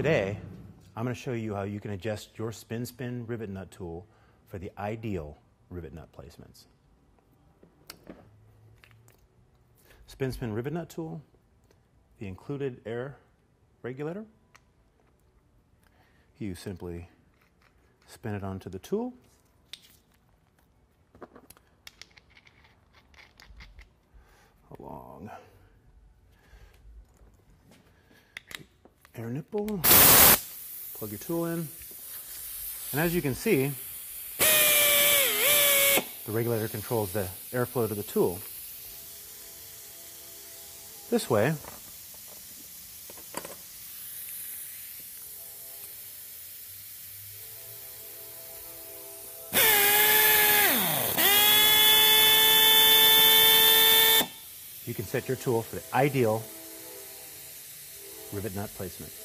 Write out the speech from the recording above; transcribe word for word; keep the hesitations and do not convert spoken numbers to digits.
Today, I'm going to show you how you can adjust your spin spin rivet nut tool for the ideal rivet nut placements. Spin spin rivet nut tool, the included air regulator. You simply spin it onto the tool. Along the air nipple, plug your tool in, and as you can see, the regulator controls the airflow to the tool. This way, you can set your tool for the ideal rivet nut placement.